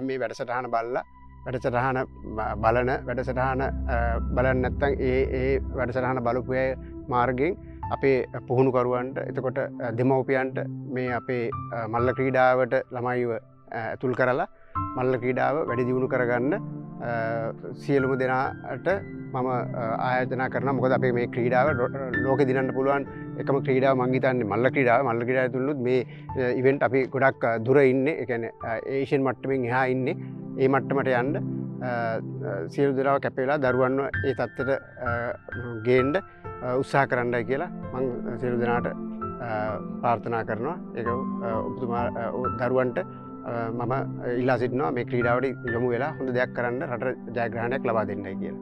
මේ වැඩසටහන බලලා වැඩසටහන බලන වැඩසටහන බලන්න නැත්නම් ඒ වැඩසටහන බලපු අය මාර්ගයෙන් අපේ පුහුණුකරුවන්ට එතකොට දෙමව්පියන්ට මේ අපේ මල්ල ක්‍රීඩාවට ළමයිව ඇතුල් කරලා මල්ල ක්‍රීඩාව වැඩි දියුණු කරගන්න සියලුම දෙනාට මම ආයෝජනා කරනවා. මොකද අපේ මේ ක්‍රීඩාව ලෝකෙ දිනන්න පුළුවන් එකම ක්‍රීඩාව මං හිතන්නේ මල්ල ක්‍රීඩාව. මල්ල ක්‍රීඩාව තුලුත් මේ ඉවෙන්ට් අපි ගොඩක් දුර ඉන්නේ. ඒ කියන්නේ ඒෂියන් මට්ටමින් එහා ඉන්නේ. ඒ මට්ටමට යන්න සියලු දෙනාව කැපෙලා දරුවන්ව ඒ තත්ත්වයට ගේන්න උත්සාහ කරන්නයි කියලා මං සියලු දෙනාට ප්‍රාර්ථනා කරනවා. ඒක ඔබතුමා දරුවන්ට මම ඉල්ලා සිටිනවා මේ ක්‍රීඩාවට යොමු වෙලා හොඳ දෙයක් කරන්න රට ජයග්‍රහණයක් ලබා දෙන්නයි කියලා.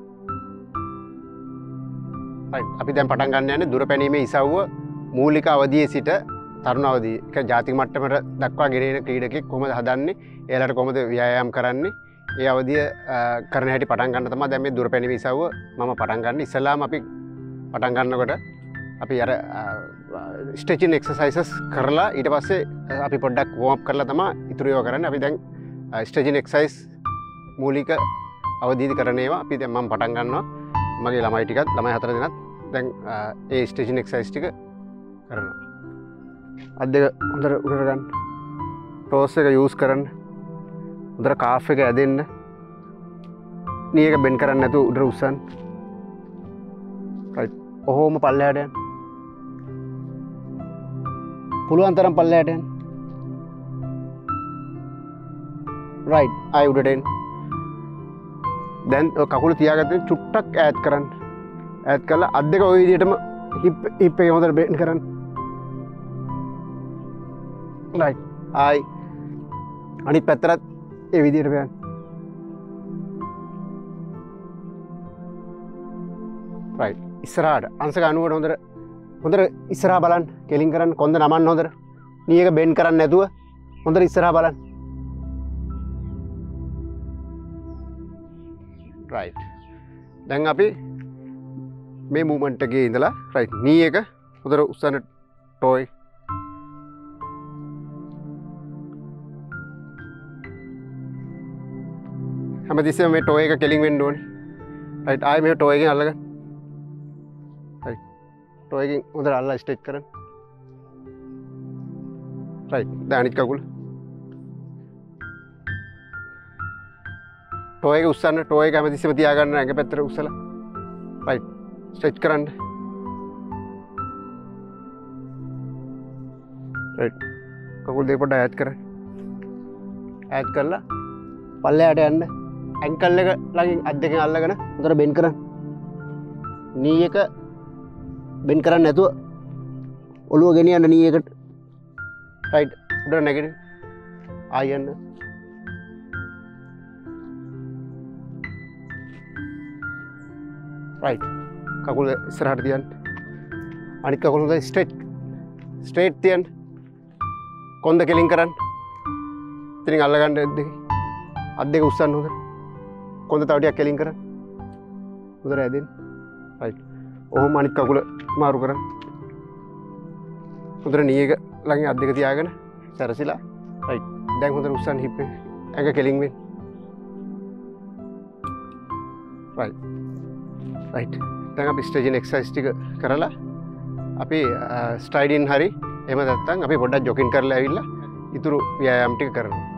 අපි දැන් පටන් ගන්න යන්නේ දුර පැනීමේ ඉසව්ව මූලික අවධියේ සිට තරුණ අවධිය. ඒක ජාතික මට්ටමට දක්වා ගෙනෙන ක්‍රීඩකෙක් කොහොමද හදන්නේ? එයාලට කොහොමද ව්‍යායාම් කරන්නේ? ඒ අවධිය කරන හැටි පටන් ගන්න තමයි දැන් මේ දුර පැනීමේ ඉසව්ව මම පටන් ගන්න. ඉස්සලාම අපි පටන් ගන්නකොට අපි අර ස්ට්‍රෙචින් එක්සර්සයිසස් කරලා ඊට පස්සේ අපි පොඩ්ඩක් වෝම් අප් කරලා තමයි ඉතුරු ඒවා කරන්නේ. අපි දැන් ස්ට්‍රෙචින් එක්සර්සයිස් මූලික අවධියේදී කරන ඒවා අපි දැන් මම පටන් ගන්නවා. මගේ ළමයි ටිකත් ළමයි 4 දෙනාත් දැන් ඒ ස්ට්‍රෙචින් එක්සර්සයිස් ටික කරනවා. අත් දෙක හොඳට උඩට ගන්න. ටෝස් එක යූස් කරන්න. හොඳට කාෆ් එක ඇදෙන්න. නී එක බෙන්ඩ් කරන්න නැතුව උඩට උස්සන්න. රයිට්. ඔහොම පල්ලෙහාට යන්න. පුළුවන් තරම් පල්ලෙහාට යන්න. රයිට්. ආයි උඩට එන්න. දැන් කකුල තියාගත්තේ චුට්ටක් ඈත් කරන්න. ඈත් කරලා අත් දෙක ওই විදිහටම හිප් එක හොඳට බෙන්ඩ් කරන්න. රයිට්. ආයි අනිත් පැත්තට ඒ විදිහට යන්න. රයිට්. ඉස්සරහට අංශක 90ට හොඳට ඉස්සරහා බලන්න. කෙලින් කරන්න. කොන්ද නමන්න හොඳට. නී එක බෙන්ඩ් කරන්න නැතුව හොඳට ඉස්සරහා බලන්න. රයිට්. දැන් අපි මේ මූවමන්ට් එකේ ඉඳලා රයිට් නී එක හොඳට උස්සන්න ටෝයි. හැමතිස්සෙම මේ ටෝයි එක කෙලින් වෙන්න ඕනේ. රයිට්. ආයෙ මේ ටෝයි එකෙන් අල්ලගන්න. රයිට්. ටෝයි එකෙන් හොඳට අල්ලලා ස්ට්‍රෙච් කරන්න. රයිට්. දැන් අනිත් කකුල ටෝයි එක උස්සන්න. ටෝයි එක හැමතිස්සෙම තියාගන්න ඇඟ පැත්තට උස්සලා. රයිට්. ස්ට්‍රෙච් කරන්න. රයිට්. කකුල් දෙක පොඩ්ඩක් ඈත් කරන්න. ඈත් කරලා පල්ලෙහාට යන්න. ඇන්කල් එක ළඟින් අත් දෙකෙන් අල්ලගෙන හොඳට බෙන්ඩ් කරන්න. නී එක බෙන්ඩ් කරන්න නැතුව ඔළුව ගෙනියන්න නී එකට. රයිට්. උඩට නැගිටින්න. ආයෙ යන්න. රයිට්. කකුල ඉස්සරහට තියන්න. අනිත් කකුල හොඳට ස්ට්‍රේට් තියන්න. කොන්ද කෙලින් කරන්න. ඉතින් අල්ලගන්න අත් දෙක උස්සන්න හොඳට. කොන්ද තව ටිකක් කෙලින් කරන්න. හොඳට ඇදෙන්න. රයිට්. ඔහොම අනිත් කකුල මාරු කරන්න. හොඳට නී එක ළඟින් අත් දෙක තියාගෙන සැරසිලා. රයිට්. දැන් හොඳට උස්සන්න හිප් එක. ඇඟ කෙලින් වෙන්න. රයිට්. රයිට්. දැන් අපි ස්ට්‍රෙචින් එක්සර්සයිස් ටික කරලා අපි ස්ට්‍රයිඩින් හරි එහෙම නැත්නම් අපි පොඩ්ඩක් ජොගින් කරලා ඇවිල්ලා ඉතුරු ව්‍යායාම ටික කරනවා.